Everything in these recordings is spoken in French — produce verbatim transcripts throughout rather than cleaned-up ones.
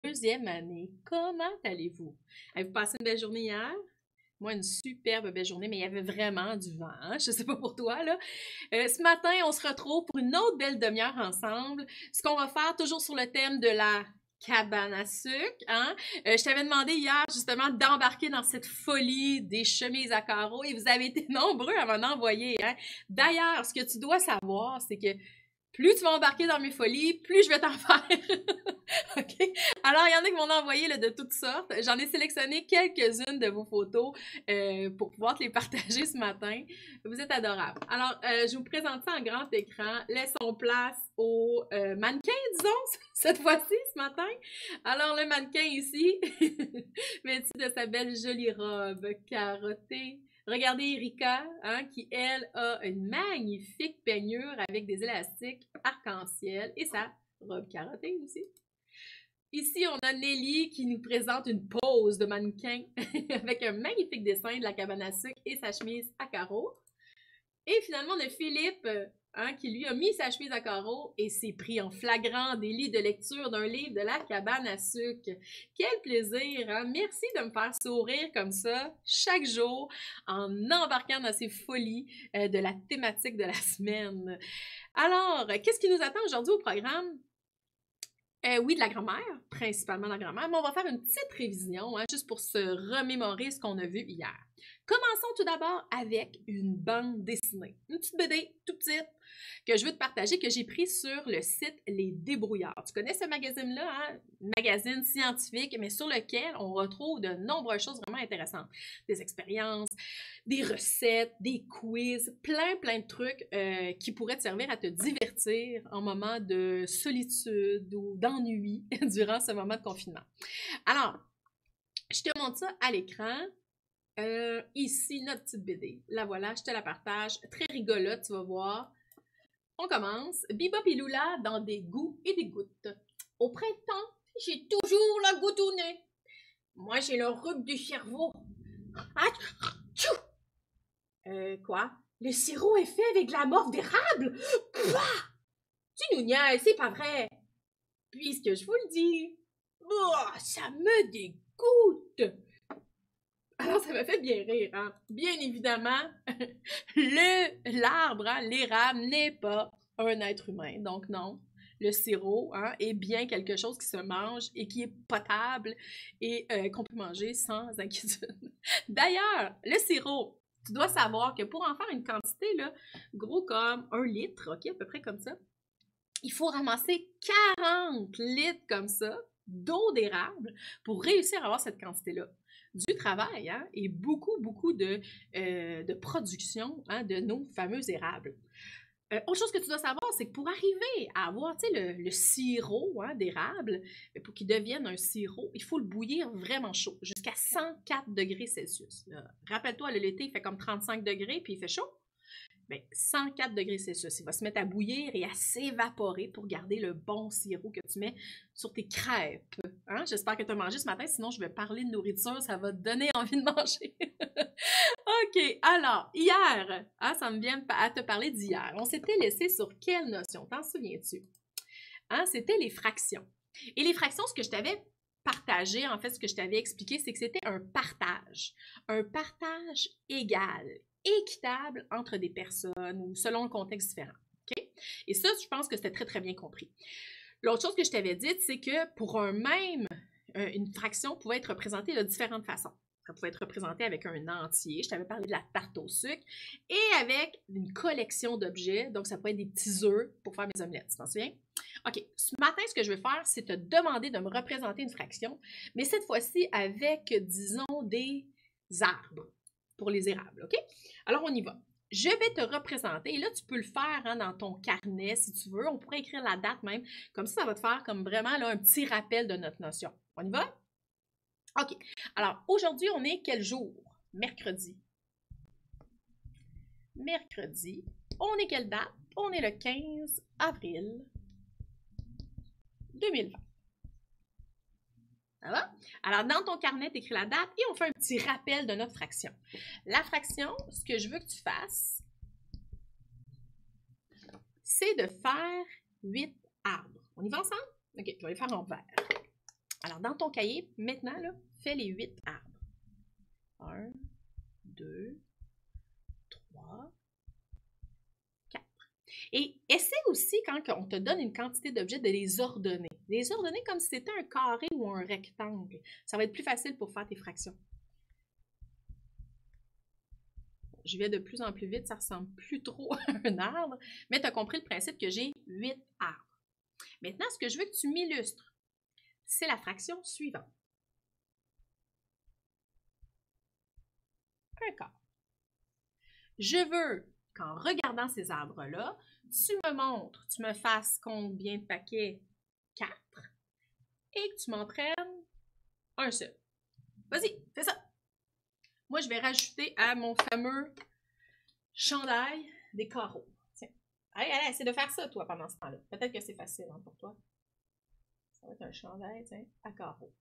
deuxième année. Comment allez-vous? Avez-vous passé une belle journée hier? Moi, une superbe belle journée, mais il y avait vraiment du vent. Hein? Je ne sais pas pour toi, là. Euh, ce matin, on se retrouve pour une autre belle demi-heure ensemble. Ce qu'on va faire, toujours sur le thème de la cabane à sucre. Hein? Euh, je t'avais demandé hier, justement, d'embarquer dans cette folie des chemises à carreaux et vous avez été nombreux à m'en envoyer. Hein? D'ailleurs, ce que tu dois savoir, c'est que plus tu vas embarquer dans mes folies, plus je vais t'en faire. OK? Alors, il y en a qui m'ont envoyé là, de toutes sortes. J'en ai sélectionné quelques-unes de vos photos euh, pour pouvoir te les partager ce matin. Vous êtes adorables. Alors, euh, je vous présente ça en grand écran. Laissons place au euh, mannequin, disons, cette fois-ci, ce matin. Alors, le mannequin ici, vêtu de sa belle jolie robe carottée. Regardez Erika, hein, qui, elle, a une magnifique peignure avec des élastiques arc-en-ciel et sa robe carottée aussi. Ici, on a Nelly qui nous présente une pose de mannequin avec un magnifique dessin de la cabane à sucre et sa chemise à carreaux. Et finalement, on a Philippe hein, qui lui a mis sa chemise à carreaux et s'est pris en flagrant délit de lecture d'un livre de la cabane à sucre. Quel plaisir! Hein? Merci de me faire sourire comme ça chaque jour en embarquant dans ces folies euh, de la thématique de la semaine. Alors, qu'est-ce qui nous attend aujourd'hui au programme? Euh, oui, de la grammaire, principalement de la grammaire, mais on va faire une petite révision, hein, juste pour se remémorer ce qu'on a vu hier. Commençons tout d'abord avec une bande dessinée, une petite B D tout petite que je veux te partager, que j'ai pris sur le site Les Débrouillards. Tu connais ce magazine-là, hein? Magazine scientifique, mais sur lequel on retrouve de nombreuses choses vraiment intéressantes. Des expériences, des recettes, des quiz, plein, plein de trucs euh, qui pourraient te servir à te divertir en moment de solitude ou d'ennui durant ce moment de confinement. Alors, je te montre ça à l'écran. Euh, ici, notre petite B D. La voilà, je te la partage. Très rigolote, tu vas voir. On commence. Bebop et Lula dans des goûts et des gouttes. Au printemps, j'ai toujours la goutte au nez. Moi, j'ai le rhume du cerveau. Ah, tchou! Euh, quoi? Le sirop est fait avec de la morve d'érable? Pouah! Tu nous niaises, c'est pas vrai. Puisque je vous le dis, oh, ça me dégoûte. Alors, ça me fait bien rire, hein? Bien évidemment, le l'arbre, hein, l'érable n'est pas un être humain. Donc non, le sirop hein, est bien quelque chose qui se mange et qui est potable et euh, qu'on peut manger sans inquiétude. D'ailleurs, le sirop, tu dois savoir que pour en faire une quantité, là, gros comme un litre, ok, à peu près comme ça, il faut ramasser quarante litres comme ça d'eau d'érable pour réussir à avoir cette quantité-là. Du travail hein, et beaucoup, beaucoup de, euh, de production hein, de nos fameux érables. Euh, autre chose que tu dois savoir, c'est que pour arriver à avoir le, le sirop hein, d'érable, pour qu'il devienne un sirop, il faut le bouillir vraiment chaud, jusqu'à cent quatre degrés Celsius. Rappelle-toi, l'été, il fait comme trente-cinq degrés, puis il fait chaud. Bien, cent quatre degrés Celsius. Il va se mettre à bouillir et à s'évaporer pour garder le bon sirop que tu mets sur tes crêpes. Hein? J'espère que tu as mangé ce matin, sinon je vais parler de nourriture, ça va te donner envie de manger. OK, alors, hier, hein, ça me vient à te parler d'hier. On s'était laissé sur quelle notion? T'en souviens-tu? Hein, c'était les fractions. Et les fractions, ce que je t'avais partagé, en fait, ce que je t'avais expliqué, c'est que c'était un partage. Un partage égal, équitable entre des personnes ou selon un contexte différent. Okay? Et ça, je pense que c'était très, très bien compris. L'autre chose que je t'avais dit, c'est que pour un même, euh, une fraction pouvait être représentée de différentes façons. Ça pouvait être représenté avec un entier, je t'avais parlé de la tarte au sucre, et avec une collection d'objets, donc ça peut être des petits œufs pour faire mes omelettes, tu t'en souviens? OK, ce matin, ce que je vais faire, c'est te demander de me représenter une fraction, mais cette fois-ci avec, disons, des arbres pour les érables, OK? Alors, on y va. Je vais te représenter, et là, tu peux le faire hein, dans ton carnet si tu veux, on pourrait écrire la date même, comme ça, ça va te faire comme vraiment là, un petit rappel de notre notion. On y va? OK. Alors, aujourd'hui, on est quel jour? Mercredi. Mercredi. On est quelle date? On est le quinze avril deux mille vingt. Ça va? Alors, dans ton carnet, tu écris la date et on fait un petit rappel de notre fraction. La fraction, ce que je veux que tu fasses, c'est de faire huit arbres. On y va ensemble? OK, je vais les faire en vert. Alors, dans ton cahier, maintenant, là, fais les huit arbres. un, deux, trois, quatre. Et essaie aussi, quand on te donne une quantité d'objets, de les ordonner. Les ordonner comme si c'était un carré ou un rectangle. Ça va être plus facile pour faire tes fractions. Je vais de plus en plus vite, ça ressemble plus trop à un arbre, mais tu as compris le principe que j'ai huit arbres. Maintenant, ce que je veux que tu m'illustres, c'est la fraction suivante. Un quart. Je veux qu'en regardant ces arbres-là, tu me montres, tu me fasses combien de paquets? quatre. Et que tu m'en prennes un seul. Vas-y, fais ça. Moi, je vais rajouter à mon fameux chandail des carreaux. Tiens. Allez, allez, essaie de faire ça, toi, pendant ce temps-là. Peut-être que c'est facile hein, pour toi. Ça va être un chandail, tiens, à carreaux.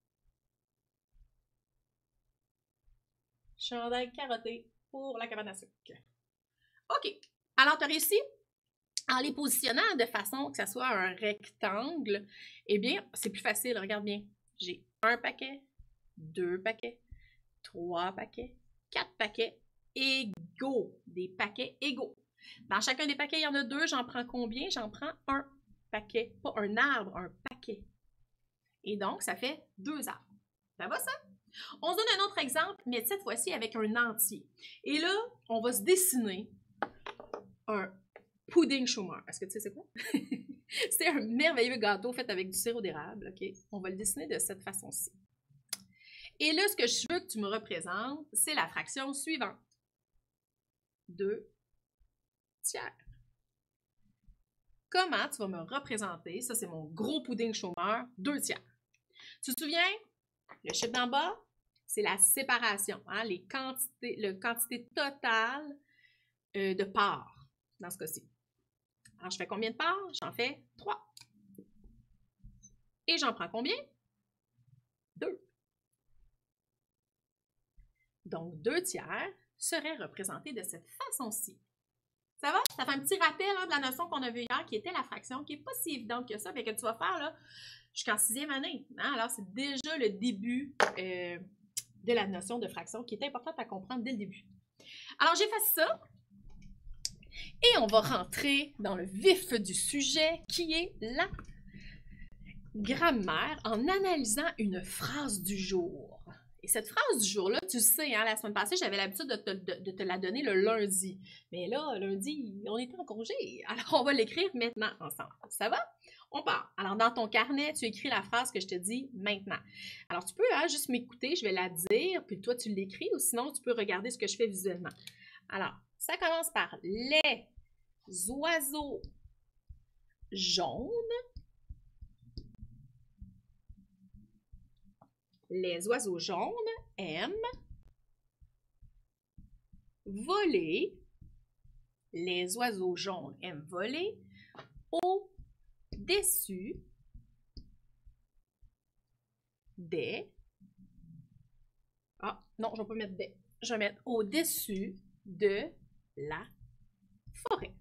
Chandail carotté pour la cabane à sucre. OK. Alors, tu as réussi? En les positionnant de façon que ça soit un rectangle, eh bien, c'est plus facile. Regarde bien. J'ai un paquet, deux paquets, trois paquets, quatre paquets égaux. Des paquets égaux. Dans chacun des paquets, il y en a deux. J'en prends combien? J'en prends un paquet. Pas un arbre, un paquet. Et donc, ça fait deux arbres. Ça va, ça? On se donne un autre exemple, mais cette fois-ci avec un entier. Et là, on va se dessiner un pudding chômeur. Est-ce que tu sais c'est quoi? C'est un merveilleux gâteau fait avec du sirop d'érable. OK? On va le dessiner de cette façon-ci. Et là, ce que je veux que tu me représentes, c'est la fraction suivante. deux tiers. Comment tu vas me représenter? Ça, c'est mon gros pudding chômeur, deux tiers. Tu te souviens? Le chiffre d'en bas, c'est la séparation, hein? Les quantités, la quantité totale euh, de parts, dans ce cas-ci. Alors, je fais combien de parts? J'en fais trois. Et j'en prends combien? deux. Donc, deux tiers seraient représentés de cette façon-ci. Ça va? Ça fait un petit rappel hein, de la notion qu'on a vue hier, qui était la fraction, qui n'est pas si évidente que ça, mais que tu vas faire là jusqu'en sixième année. Hein? Alors, c'est déjà le début euh, de la notion de fraction qui est importante à comprendre dès le début. Alors, j'ai fait ça. Et on va rentrer dans le vif du sujet, qui est la grammaire en analysant une phrase du jour. Et cette phrase du jour-là, tu le sais, hein, la semaine passée, j'avais l'habitude de te, de, de te la donner le lundi. Mais là, lundi, on était en congé. Alors, on va l'écrire maintenant ensemble. Ça va? On part. Alors, dans ton carnet, tu écris la phrase que je te dis maintenant. Alors, tu peux hein, juste m'écouter, je vais la dire, puis toi, tu l'écris, ou sinon, tu peux regarder ce que je fais visuellement. Alors, ça commence par les oiseaux jaunes. Les oiseaux jaunes aiment voler. Les oiseaux jaunes aiment voler au-dessus des... Ah, non, je ne vais pas mettre des. Je vais mettre au-dessus de la forêt.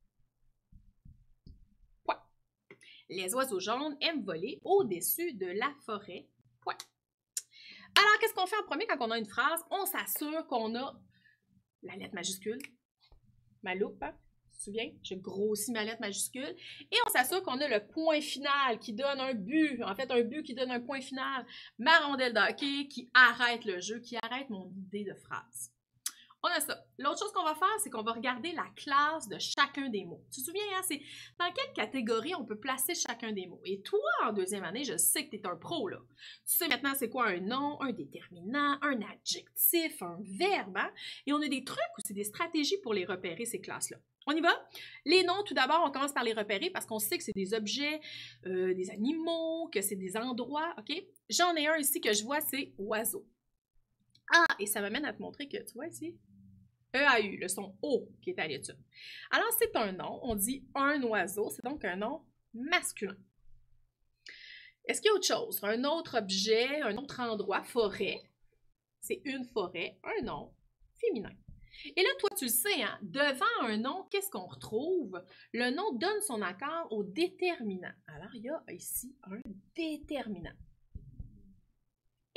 Point. Les oiseaux jaunes aiment voler au-dessus de la forêt. Point. Alors, qu'est-ce qu'on fait en premier quand on a une phrase? On s'assure qu'on a la lettre majuscule, ma loupe, hein? Tu te souviens? Je grossis ma lettre majuscule. Et on s'assure qu'on a le point final qui donne un but, en fait un but qui donne un point final. Ma rondelle d'hockey qui arrête le jeu, qui arrête mon idée de phrase. On a ça. L'autre chose qu'on va faire, c'est qu'on va regarder la classe de chacun des mots. Tu te souviens, hein, c'est dans quelle catégorie on peut placer chacun des mots. Et toi, en deuxième année, je sais que tu es un pro, là. Tu sais maintenant c'est quoi un nom, un déterminant, un adjectif, un verbe, hein? Et on a des trucs ou c'est des stratégies pour les repérer, ces classes-là. On y va? Les noms, tout d'abord, on commence par les repérer parce qu'on sait que c'est des objets, euh, des animaux, que c'est des endroits, OK? J'en ai un ici que je vois, c'est oiseau. Ah, et ça m'amène à te montrer que, tu vois ici, E A U, le son O qui est à l'étude. Alors, c'est un nom, on dit un oiseau, c'est donc un nom masculin. Est-ce qu'il y a autre chose? Un autre objet, un autre endroit, forêt, c'est une forêt, un nom féminin. Et là, toi, tu le sais, hein, devant un nom, qu'est-ce qu'on retrouve? Le nom donne son accord au déterminant. Alors, il y a ici un déterminant.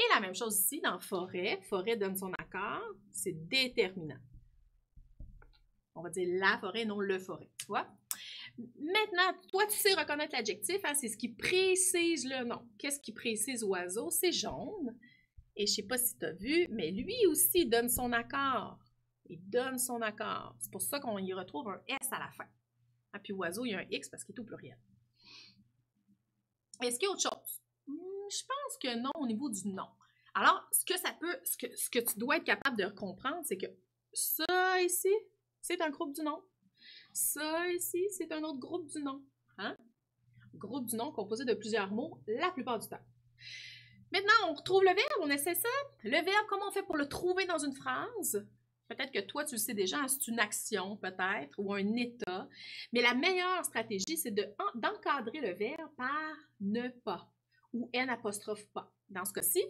Et la même chose ici dans forêt. Forêt donne son accord. C'est déterminant. On va dire la forêt, non le forêt. Tu vois? Maintenant, toi, tu sais reconnaître l'adjectif. Hein? C'est ce qui précise le nom. Qu'est-ce qui précise oiseau? C'est jaune. Et je ne sais pas si tu as vu, mais lui aussi donne son accord. Il donne son accord. C'est pour ça qu'on y retrouve un S à la fin. Ah, puis oiseau, il y a un X parce qu'il est au pluriel. Est-ce qu'il y a autre chose? Hmm, je pense que non au niveau du nom. Alors, ce que ça peut, ce que, ce que tu dois être capable de comprendre, c'est que ça ici, c'est un groupe du nom. Ça ici, c'est un autre groupe du nom. Hein? Groupe du nom composé de plusieurs mots la plupart du temps. Maintenant, on retrouve le verbe, on essaie ça. Le verbe, comment on fait pour le trouver dans une phrase? Peut-être que toi, tu le sais déjà, c'est une action peut-être, ou un état. Mais la meilleure stratégie, c'est d'encadrer le verbe par ne pas, ou N apostrophe pas. Dans ce cas-ci,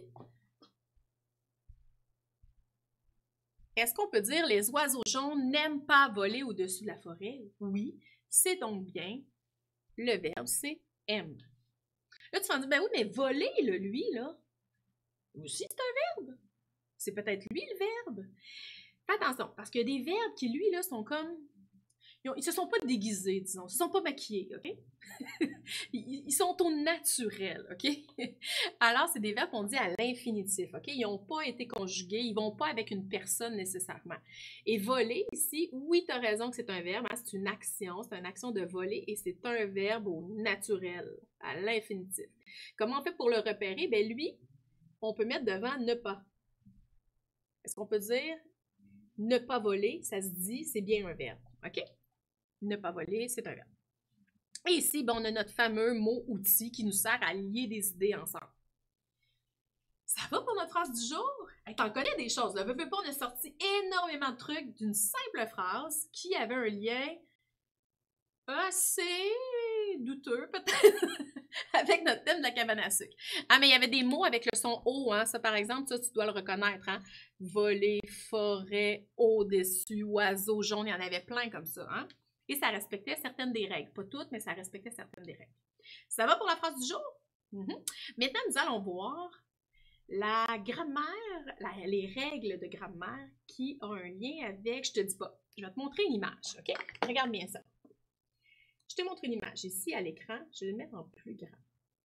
est-ce qu'on peut dire les oiseaux jaunes n'aiment pas voler au-dessus de la forêt? Oui, c'est donc bien. Le verbe, c'est aime. Là, tu vas me dire, ben oui, mais voler, là, lui, là, aussi, c'est un verbe. C'est peut-être lui, le verbe. Fais attention, parce qu'il y a des verbes qui, lui, là, sont comme... Ils ne se sont pas déguisés, disons. Ils ne se sont pas maquillés, OK? Ils sont au naturel, OK? Alors, c'est des verbes qu'on dit à l'infinitif, OK? Ils n'ont pas été conjugués, ils ne vont pas avec une personne nécessairement. Et voler, ici, oui, tu as raison que c'est un verbe, hein? C'est une action, c'est une action de voler et c'est un verbe au naturel, à l'infinitif. Comment on fait pour le repérer? Bien, lui, on peut mettre devant ne pas. Est-ce qu'on peut dire ne pas voler? Ça se dit, c'est bien un verbe, OK? Ne pas voler, c'est un verbe. Et ici, ben, on a notre fameux mot-outil qui nous sert à lier des idées ensemble. Ça va pour notre phrase du jour? Hey, t'en connais des choses, là. Veux, veux pas, on a sorti énormément de trucs d'une simple phrase qui avait un lien assez douteux, peut-être, avec notre thème de la cabane à sucre. Ah, mais il y avait des mots avec le son O, hein. Ça, par exemple, ça, tu dois le reconnaître, hein. Voler, forêt, au-dessus, oiseau jaune, il y en avait plein comme ça, hein. Et ça respectait certaines des règles. Pas toutes, mais ça respectait certaines des règles. Ça va pour la phrase du jour? Mm-hmm. Maintenant, nous allons voir la grammaire, la, les règles de grammaire qui ont un lien avec, je te dis pas, je vais te montrer une image, OK? Regarde bien ça. Je te montre une image ici à l'écran. Je vais le mettre en plus grand.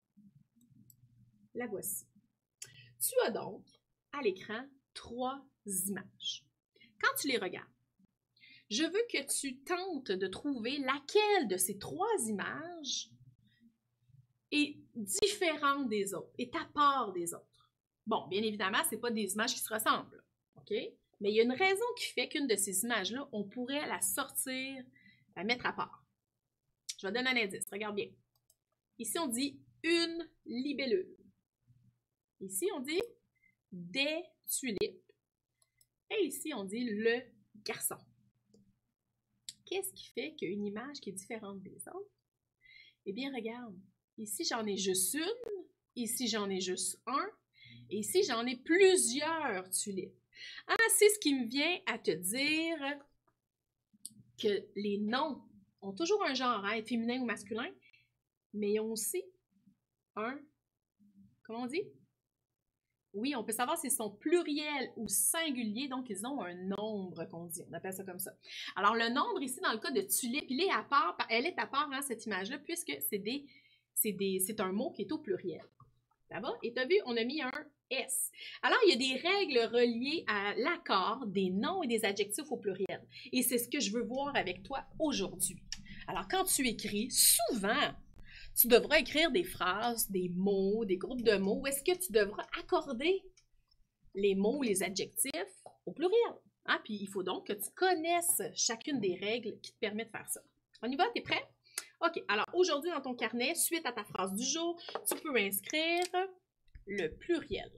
La voici. Tu as donc à l'écran trois images. Quand tu les regardes, je veux que tu tentes de trouver laquelle de ces trois images est différente des autres, est à part des autres. Bon, bien évidemment, ce n'est pas des images qui se ressemblent, OK? Mais il y a une raison qui fait qu'une de ces images-là, on pourrait la sortir, la mettre à part. Je vais te donner un indice, regarde bien. Ici, on dit une libellule. Ici, on dit des tulipes. Et ici, on dit le garçon. Qu'est-ce qui fait qu'il y a une image qui est différente des autres? Eh bien, regarde. Ici, j'en ai juste une. Ici, j'en ai juste un. Et ici, j'en ai plusieurs tulipes. Ah, c'est ce qui me vient à te dire que les noms ont toujours un genre, hein, féminin ou masculin, mais ils ont aussi un, comment on dit? Oui, on peut savoir s'ils sont pluriels ou singuliers, donc ils ont un nombre qu'on dit, on appelle ça comme ça. Alors le nombre ici, dans le cas de tulipe, il est à part, elle est à part, hein, cette image-là, puisque c'est des, c'est des, c'est un mot qui est au pluriel. Ça va? Et tu as vu, on a mis un S. Alors, il y a des règles reliées à l'accord des noms et des adjectifs au pluriel. Et c'est ce que je veux voir avec toi aujourd'hui. Alors, quand tu écris, souvent, tu devras écrire des phrases, des mots, des groupes de mots, où est-ce que tu devras accorder les mots ou les adjectifs au pluriel. Hein? Puis, il faut donc que tu connaisses chacune des règles qui te permettent de faire ça. On y va? T'es prêt? OK. Alors, aujourd'hui, dans ton carnet, suite à ta phrase du jour, tu peux inscrire le pluriel.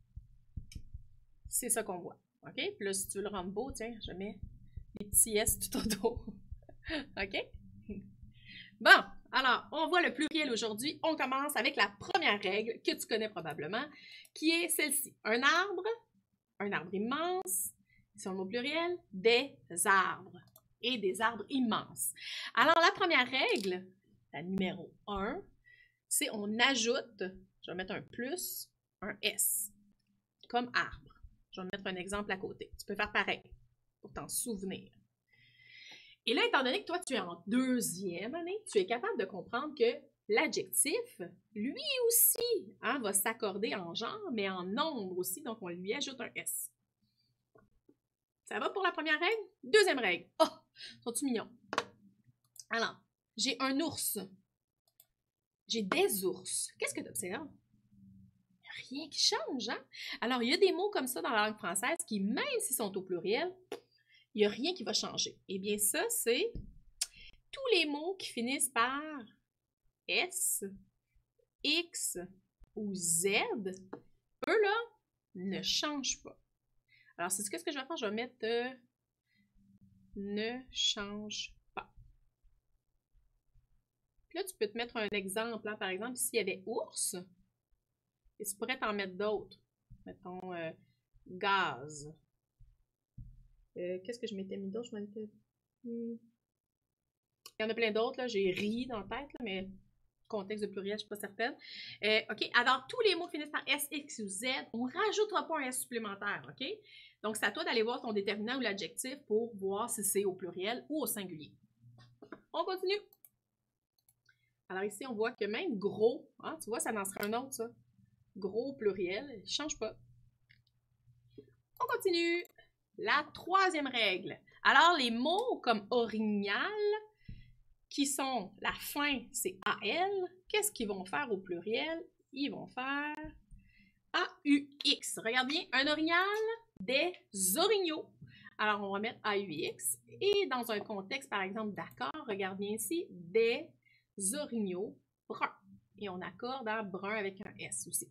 C'est ça qu'on voit. OK? Puis là, si tu veux le rendre beau, tiens, je mets les petits S tout autour. OK? Bon, alors, on voit le pluriel aujourd'hui. On commence avec la première règle que tu connais probablement, qui est celle-ci. Un arbre, un arbre immense, c'est un mot pluriel, des arbres et des arbres immenses. Alors, la première règle, la numéro un, c'est on ajoute, je vais mettre un plus, un S. comme arbre. Je vais mettre un exemple à côté. Tu peux faire pareil pour t'en souvenir. Et là, étant donné que toi, tu es en deuxième année, tu es capable de comprendre que l'adjectif, lui aussi, hein, va s'accorder en genre, mais en nombre aussi, donc on lui ajoute un S. Ça va pour la première règle? Deuxième règle. Oh, sont-ils mignons? Alors, j'ai un ours. J'ai des ours. Qu'est-ce que tu observes? Rien qui change, hein? Alors, il y a des mots comme ça dans la langue française qui, même s'ils sont au pluriel, il n'y a rien qui va changer. Eh bien, ça, c'est tous les mots qui finissent par S, X ou Z, eux, là, ne changent pas. Alors, c'est ce que je vais faire? Je vais mettre euh, ne change pas. Puis là, tu peux te mettre un exemple. Hein? Par exemple, s'il y avait ours, et tu pourrais t'en mettre d'autres. Mettons euh, gaz. Euh, Qu'est-ce que je m'étais mis d'autre? Je m'étais... Hmm. Il y en a plein d'autres, là. J'ai ri dans la tête, là, mais contexte de pluriel, je ne suis pas certaine. Euh, OK, alors tous les mots finissent par S, X ou Z. On ne rajoutera pas un S supplémentaire, OK? Donc, c'est à toi d'aller voir ton déterminant ou l'adjectif pour voir si c'est au pluriel ou au singulier. On continue. Alors ici, on voit que même gros, hein, tu vois, ça en sera un autre, ça. Gros pluriel, il ne change pas. On continue. La troisième règle. Alors, les mots comme orignal, qui sont, la fin, c'est A L, qu'est-ce qu'ils vont faire au pluriel? Ils vont faire A U X. Regarde bien, un orignal, des orignaux. Alors, on va mettre A U X. Et dans un contexte, par exemple, d'accord, regarde bien ici, des orignaux bruns. Et on accorde un brun avec un S aussi.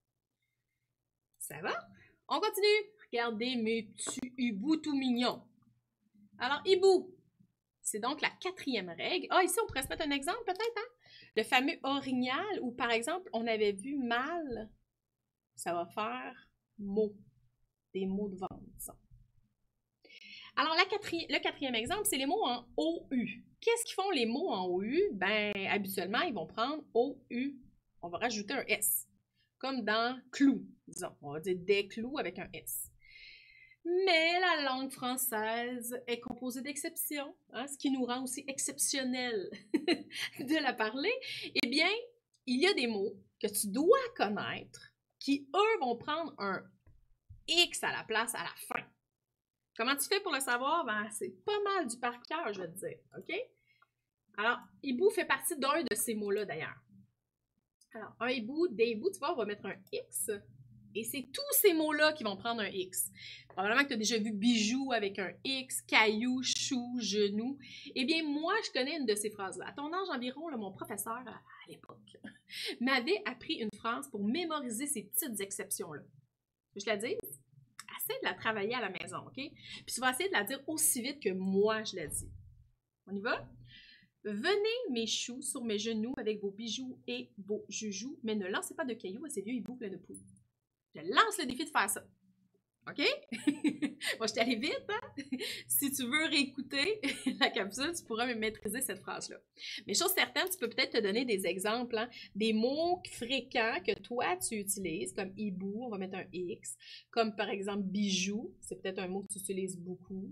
Ça va? On continue. Regardez mes petits hiboux tout mignons. Alors, hibou, c'est donc la quatrième règle. Ah, ici, on pourrait se mettre un exemple peut-être, hein? Le fameux orignal, où par exemple, on avait vu mâle, ça va faire mot. Des mots de vente, disons. Alors, la quatri... le quatrième exemple, c'est les mots en O U. Qu'est-ce qu'ils font les mots en O U? Ben, habituellement, ils vont prendre O U. On va rajouter un S. Comme dans clou, disons. On va dire des clous avec un S. Mais la langue française est composée d'exceptions, hein, ce qui nous rend aussi exceptionnels de la parler. Eh bien, il y a des mots que tu dois connaître qui, eux, vont prendre un X à la place à la fin. Comment tu fais pour le savoir? Ben, c'est pas mal du par cœur, je vais te dire. OK? Alors, hibou fait partie d'un de ces mots-là, d'ailleurs. Alors, un hibou, des hiboux, tu vois, on va mettre un X. Et c'est tous ces mots-là qui vont prendre un X. Probablement que tu as déjà vu bijou avec un X, caillou, chou, genou. Eh bien, moi, je connais une de ces phrases-là. À ton âge environ, là, mon professeur, à l'époque, m'avait appris une phrase pour mémoriser ces petites exceptions-là. Je la dis? Essaie de la travailler à la maison, OK? Puis tu vas essayer de la dire aussi vite que moi, je la dis. On y va? Venez, mes choux, sur mes genoux avec vos bijoux et vos joujoux, mais ne lancez pas de cailloux à ces vieux hiboux pleins de poux. Je lance le défi de faire ça. OK? Moi, je t'allais vite, hein? Si tu veux réécouter la capsule, tu pourras maîtriser cette phrase-là. Mais chose certaine, tu peux peut-être te donner des exemples, hein? Des mots fréquents que toi, tu utilises, comme hibou, on va mettre un X, comme par exemple bijou, c'est peut-être un mot que tu utilises beaucoup.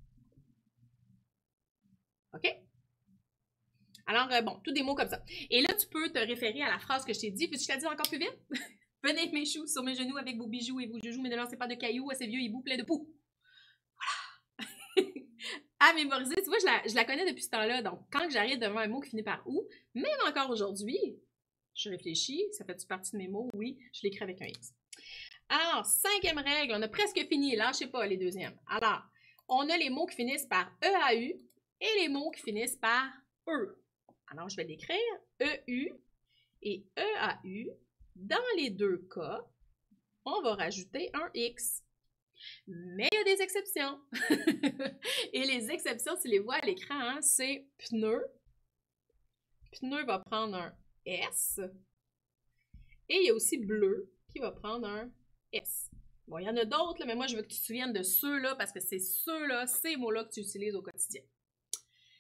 OK? Alors, euh, bon, tous des mots comme ça. Et là, tu peux te référer à la phrase que je t'ai dit. Puis tu te la dis encore plus vite? Venez, mes choux, sur mes genoux avec vos bijoux et vos joujoux, mais ne lancez pas de cailloux à ces vieux hiboux pleins de poux. Voilà. À mémoriser, tu vois, je la, je la connais depuis ce temps-là. Donc, quand j'arrive devant un mot qui finit par ou, même encore aujourd'hui, je réfléchis, ça fait-tu partie de mes mots? Oui, je l'écris avec un X. Alors, cinquième règle, on a presque fini. Lâchez pas les deuxièmes. Alors, on a les mots qui finissent par E A U et les mots qui finissent par E. Alors, je vais l'écrire E U et E A U. Dans les deux cas, on va rajouter un X. Mais il y a des exceptions. Et les exceptions, tu les vois à l'écran, hein, c'est pneu. Pneu va prendre un S. Et il y a aussi bleu qui va prendre un S. Bon, il y en a d'autres, mais moi, je veux que tu te souviennes de ceux-là parce que c'est ceux-là, ces mots-là que tu utilises au quotidien.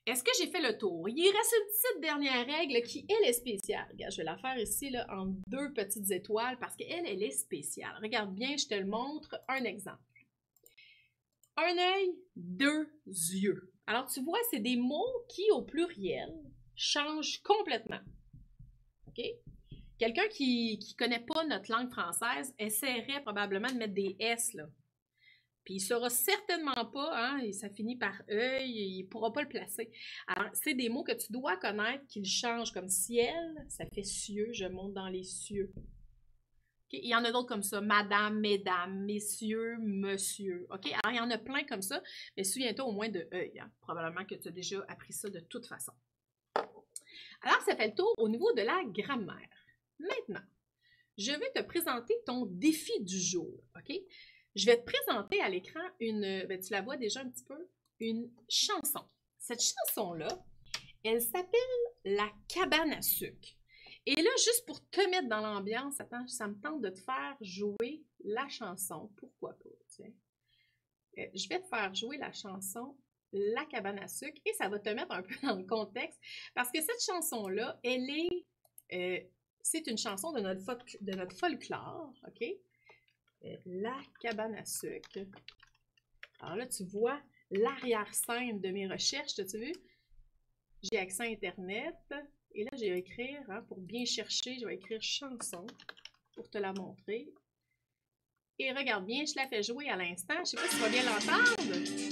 Est-ce que j'ai fait le tour? Il reste une petite dernière règle qui, elle, est spéciale. Regarde, je vais la faire ici là, en deux petites étoiles parce qu'elle, elle est spéciale. Regarde bien, je te le montre. Un exemple. Un œil, deux yeux. Alors, tu vois, c'est des mots qui, au pluriel, changent complètement. OK? Quelqu'un qui ne connaît pas notre langue française essaierait probablement de mettre des S, là. Puis il ne saura certainement pas, hein, ça finit par œil, il ne pourra pas le placer. Alors, c'est des mots que tu dois connaître, qu'ils changent comme ciel, ça fait cieux, je monte dans les cieux. Okay? Il y en a d'autres comme ça, madame, mesdames, messieurs, monsieur. OK? Alors, il y en a plein comme ça, mais souviens-toi au moins de œil. Hein? Probablement que tu as déjà appris ça de toute façon. Alors, ça fait le tour au niveau de la grammaire. Maintenant, je vais te présenter ton défi du jour. OK? Je vais te présenter à l'écran une, ben tu la vois déjà un petit peu, une chanson. Cette chanson-là, elle s'appelle La cabane à sucre. Et là, juste pour te mettre dans l'ambiance, attends, ça me tente de te faire jouer la chanson. Pourquoi pas, tiens. Euh, je vais te faire jouer la chanson La cabane à sucre et ça va te mettre un peu dans le contexte parce que cette chanson-là, elle est, euh, c'est une chanson de notre, de notre folklore, OK? La cabane à sucre. Alors là, tu vois l'arrière-scène de mes recherches, as-tu vu? J'ai accès à Internet et là, je vais écrire, hein, pour bien chercher, je vais écrire chanson pour te la montrer. Et regarde bien, je la fais jouer à l'instant. Je ne sais pas si tu vas bien l'entendre.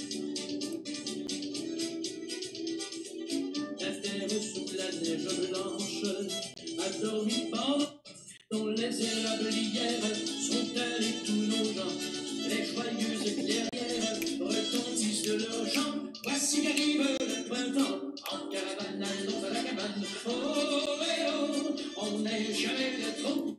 La terre sous la neige blanche a dormi pendant dont les érablières sont allées tous nos gens. Les joyeuses clairières retentissent de leurs chants. Voici qu'arrive le printemps, en caravane, allons à la cabane. Oh, eh oh, on n'est jamais de trop.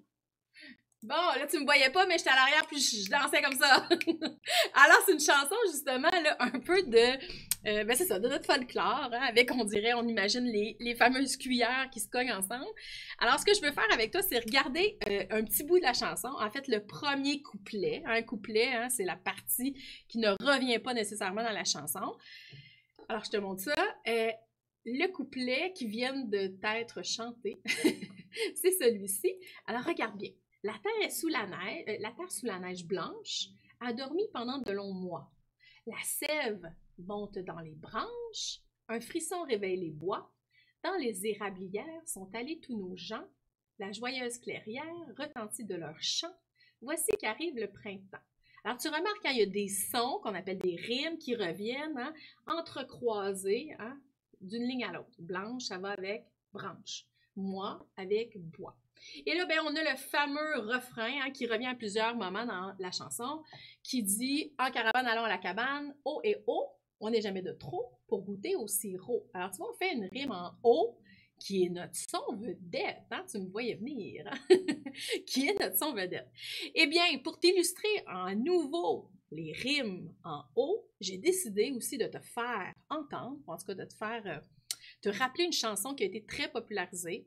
Bon, là, tu me voyais pas, mais j'étais à l'arrière, puis je dansais comme ça. Alors, c'est une chanson, justement, là, un peu de... Euh, ben c'est ça, de notre folklore, hein, avec, on dirait, on imagine les, les fameuses cuillères qui se cognent ensemble. Alors, ce que je veux faire avec toi, c'est regarder euh, un petit bout de la chanson. En fait, le premier couplet. Un couplet, hein, c'est la partie qui ne revient pas nécessairement dans la chanson. Alors, je te montre ça. Euh, le couplet qui vient d'être chanté, c'est celui-ci. Alors, regarde bien. La terre est sous la neige, euh, la terre sous la neige blanche a dormi pendant de longs mois. La sève monte dans les branches, un frisson réveille les bois. Dans les érablières sont allés tous nos gens. La joyeuse clairière retentit de leurs chants. Voici qu'arrive le printemps. Alors, tu remarques qu'il y a des sons qu'on appelle des rimes qui reviennent, hein, entrecroisés, hein, d'une ligne à l'autre. Blanche, ça va avec branche. Moi, avec bois. Et là, ben, on a le fameux refrain, hein, qui revient à plusieurs moments dans la chanson, qui dit « En caravane, allons à la cabane, eau et eau, on n'est jamais de trop pour goûter au sirop. » Alors, tu vois, on fait une rime en eau, qui est notre son vedette, hein, tu me voyais venir, hein? Qui est notre son vedette. Eh bien, pour t'illustrer à nouveau les rimes en eau, j'ai décidé aussi de te faire entendre, en tout cas de te faire, euh, te rappeler une chanson qui a été très popularisée.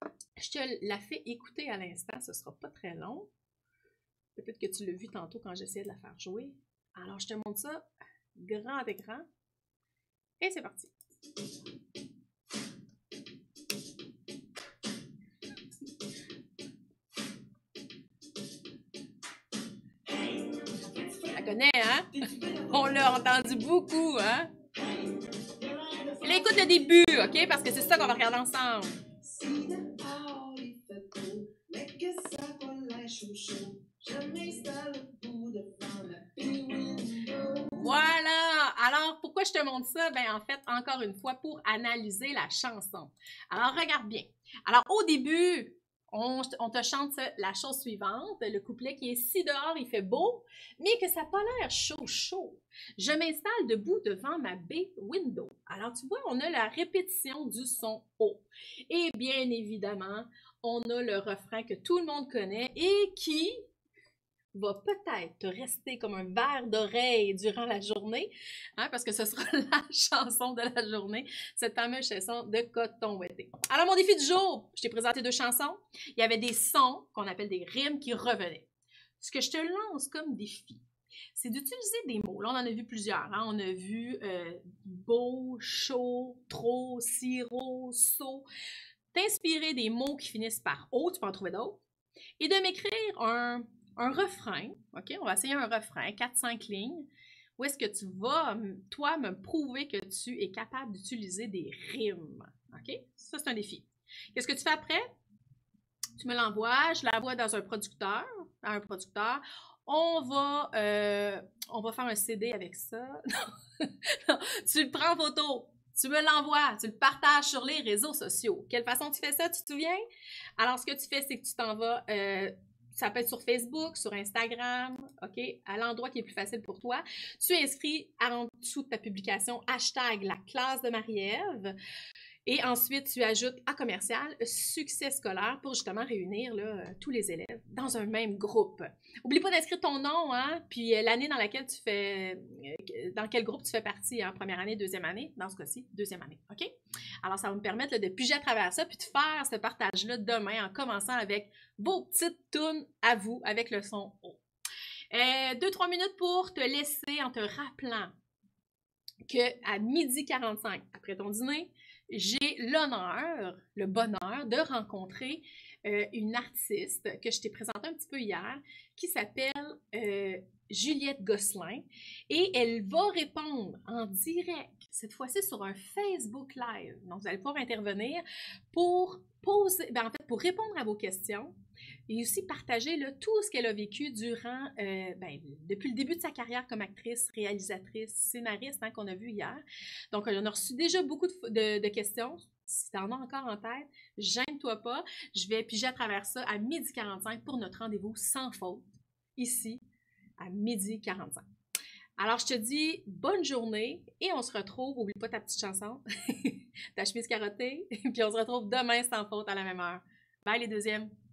Je te la fais écouter à l'instant, ce ne sera pas très long. Peut-être que tu l'as vu tantôt quand j'essayais de la faire jouer. Alors, je te montre ça grand écran. Et c'est parti. Tu la connais, hein? On l'a entendu beaucoup, hein? Là, écoute le début, OK? Parce que c'est ça qu'on va regarder ensemble. Voilà! Alors, pourquoi je te montre ça? Ben, en fait, encore une fois, pour analyser la chanson. Alors, regarde bien. Alors, au début, on, on te chante la chose suivante, le couplet qui est « Si dehors il fait beau, mais que ça n'a pas l'air chaud, chaud. Je m'installe debout devant ma baie window. » Alors, tu vois, on a la répétition du son « O ». Et bien évidemment, on a le refrain que tout le monde connaît et qui va peut-être te rester comme un verre d'oreille durant la journée, hein, parce que ce sera la chanson de la journée, cette fameuse chanson de Coton Ouaté. Alors, mon défi du jour, je t'ai présenté deux chansons. Il y avait des sons qu'on appelle des rimes qui revenaient. Ce que je te lance comme défi, c'est d'utiliser des mots. Là, on en a vu plusieurs. Hein? On a vu euh, beau, chaud, trop, sirop, saut. T'inspirer des mots qui finissent par O, tu peux en trouver d'autres. Et de m'écrire un, un refrain. OK? On va essayer un refrain, quatre cinq lignes. Où est-ce que tu vas, toi, me prouver que tu es capable d'utiliser des rimes. OK? Ça, c'est un défi. Qu'est-ce que tu fais après? Tu me l'envoies, je l'envoie dans un producteur, à un producteur. On va, euh, on va faire un C D avec ça. Non, tu le prends en photo, tu me l'envoies, tu le partages sur les réseaux sociaux. Quelle façon tu fais ça, tu te souviens? Alors, ce que tu fais, c'est que tu t'en vas, euh, ça peut être sur Facebook, sur Instagram, OK? À l'endroit qui est plus facile pour toi. Tu inscris en dessous de ta publication hashtag la classe de Marie-Ève. Et ensuite, tu ajoutes à commercial succès scolaire pour justement réunir là, tous les élèves dans un même groupe. N'oublie pas d'inscrire ton nom, hein, puis l'année dans laquelle tu fais, dans quel groupe tu fais partie, hein, première année, deuxième année, dans ce cas-ci, deuxième année, OK? Alors, ça va me permettre là, de piger à travers ça, puis de faire ce partage-là demain en commençant avec vos petites tunes à vous, avec le son haut. Euh, deux, trois minutes pour te laisser en te rappelant qu'à midi quarante-cinq, après ton dîner, j'ai l'honneur, le bonheur de rencontrer euh, une artiste que je t'ai présentée un petit peu hier, qui s'appelle euh, Juliette Gosselin, et elle va répondre en direct, cette fois-ci sur un Facebook Live. Donc, vous allez pouvoir intervenir pour poser, ben, en fait, pour répondre à vos questions, et aussi partager là, tout ce qu'elle a vécu durant, euh, ben, depuis le début de sa carrière comme actrice, réalisatrice, scénariste, hein, qu'on a vu hier. Donc, on a reçu déjà beaucoup de, de, de questions. Si tu en as encore en tête, gêne-toi pas. Je vais piger à travers ça à midi quarante-cinq pour notre rendez-vous sans faute, ici, à midi quarante-cinq. Alors, je te dis bonne journée et on se retrouve, oublie pas ta petite chanson, ta chemise carottée, puis on se retrouve demain sans faute à la même heure. Bye les deuxièmes!